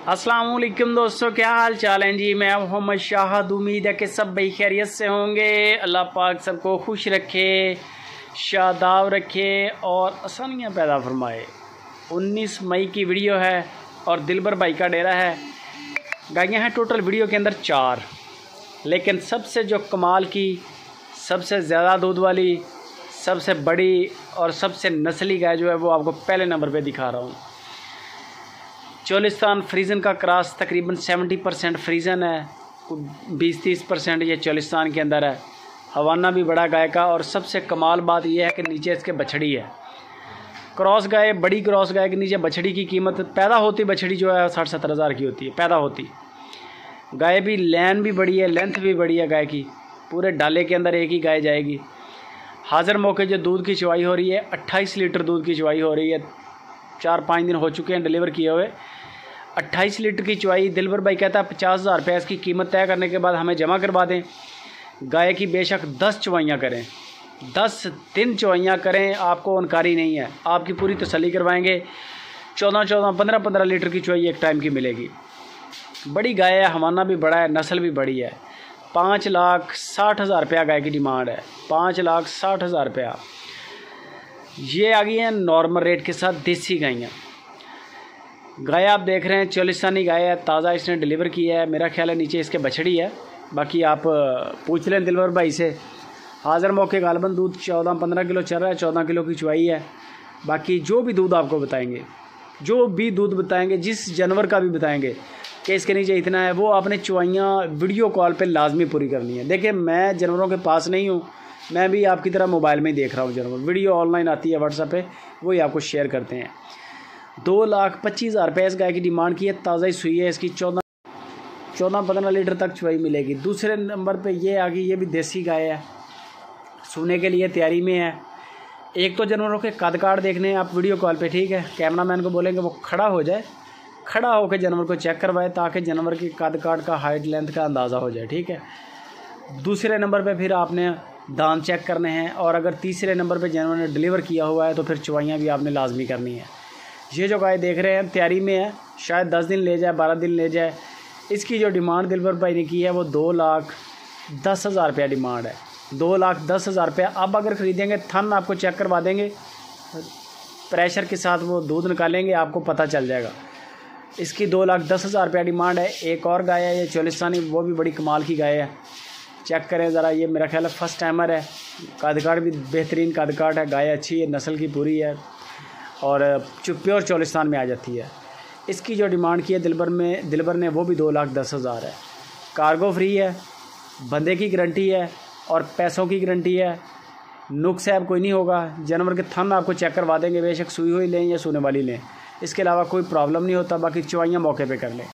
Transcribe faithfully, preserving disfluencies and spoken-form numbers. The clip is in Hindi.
अस्सलाम वालेकुम दोस्तों, क्या हाल चाल हैं जी। मैं मोहम्मद शाहद, उम्मीद है कि सब भाई खैरियत से होंगे। अल्लाह पाक सबको खुश रखे, शादाब रखे और आसानियाँ पैदा फरमाए। उन्नीस मई की वीडियो है और दिलबर भाई का डेरा है। गायें हैं टोटल वीडियो के अंदर चार, लेकिन सबसे जो कमाल की, सबसे ज़्यादा दूध वाली, सबसे बड़ी और सबसे नस्ली गाय जो है वो आपको पहले नंबर पे दिखा रहा हूँ। चोलिस्तान फ्रीजन का क्रॉस तकरीबन सत्तर परसेंट फ्रीजन है, बीस तीस परसेंट ये चोलिस्तान के अंदर है। हवाना भी बड़ा गाय का, और सबसे कमाल बात यह है कि नीचे इसके बछड़ी है। क्रॉस गाय, बड़ी क्रॉस गाय के नीचे बछड़ी की कीमत, पैदा होती बछड़ी जो है साठ सत्तर हज़ार की होती है पैदा होती। गाय भी लैन भी बड़ी है, लेंथ भी बड़ी है गाय की। पूरे डाले के अंदर एक ही गाय जाएगी। हाज़िर मौके जो दूध की चवाई हो रही है, अट्ठाईस लीटर दूध की चवाई हो रही है। चार पाँच दिन हो चुके हैं डिलीवर किए हुए। अट्ठाईस लीटर की चवाई। दिलबर भाई कहता है पचास हज़ार रुपये इसकी कीमत तय करने के बाद हमें जमा करवा दें। गाय की बेशक दस चवाइयाँ करें, दस दिन चवाइयाँ करें, आपको अनकारी नहीं है। आपकी पूरी तसल्ली करवाएंगे। चौदह चौदह पंद्रह पंद्रह लीटर की चवाई एक टाइम की मिलेगी। बड़ी गाय है, हवाना भी बड़ा है, नस्ल भी बड़ी है। पाँच लाख साठ हज़ार रुपया गाय की डिमांड है। पाँच लाख साठ हज़ार रुपया। ये आ गई हैं नॉर्मल रेट के साथ देसी गायें। गाय आप देख रहे हैं चोलिस्तानी गाय है, ताज़ा इसने डिलीवर किया है। मेरा ख्याल है नीचे इसके बछड़ी है। बाकी आप पूछ लें दिलबर भाई से। हाज़िर मौके गालबन दूध चौदह पंद्रह किलो चल रहा है, चौदह किलो की चवाई है। बाकी जो भी दूध आपको बताएंगे, जो भी दूध बताएंगे, जिस जानवर का भी बताएंगे कि इसके नीचे इतना है, वो आपने चवाइयाँ वीडियो कॉल पे लाजमी पूरी करनी है। देखिए, मैं जानवरों के पास नहीं हूँ, मैं भी आपकी तरह मोबाइल में ही देख रहा हूँ जानवर। वीडियो ऑनलाइन आती है व्हाट्सएप पे, वही आपको शेयर करते हैं। दो लाख पच्चीस हज़ार रुपये इस गाय की डिमांड की है। ताज़ा ही सुई है इसकी, चौदह चौदह पंद्रह लीटर तक चवाई मिलेगी। दूसरे नंबर पे ये आ गई, ये भी देसी गाय है, सोने के लिए तैयारी में है। एक तो जानवरों के कद काट देखने हैं आप वीडियो कॉल पे, ठीक है। कैमरामैन को बोलेंगे वो खड़ा हो जाए, खड़ा होकर जानवर को चेक करवाए, ताकि जानवर की कद काट का, हाइट लेंथ का अंदाज़ा हो जाए, ठीक है। दूसरे नंबर पे फिर आपने दांत चेक करने हैं, और अगर तीसरे नंबर पे जानवर ने डिलीवर किया हुआ है तो फिर चवाइयाँ भी आपने लाजमी करनी है। ये जो गाय देख रहे हैं तैयारी में है, शायद दस दिन ले जाए, बारह दिन ले जाए। इसकी जो डिमांड दिलबर भाई ने की है वो दो लाख दस हज़ार रुपया डिमांड है। दो लाख दस हज़ार रुपया। अब अगर ख़रीदेंगे, थन आपको चेक करवा देंगे, प्रेशर के साथ वो दूध निकालेंगे, आपको पता चल जाएगा। इसकी दो लाख दस हज़ार रुपया डिमांड है। एक और गाय है ये चोलिस्तानी, वो भी बड़ी कमाल की गाय है। चेक करें ज़रा, ये मेरा ख्याल है फर्स्ट टाइमर है। कदकाट भी बेहतरीन कदकाट है, गाय अच्छी है, नस्ल की पूरी है, और प्योर चोलिस्तान में आ जाती है। इसकी जो डिमांड की है दिलबर में दिलबर ने, वो भी दो लाख दस हज़ार है। कार्गो फ्री है, बंदे की गारंटी है और पैसों की गारंटी है। नुक्स ऐब कोई नहीं होगा। जानवर के थन आपको चेक करवा देंगे, बेशक सुई हुई लें या सोने वाली लें, इसके अलावा कोई प्रॉब्लम नहीं होता। बाकी चवाइयाँ मौके पे कर लें।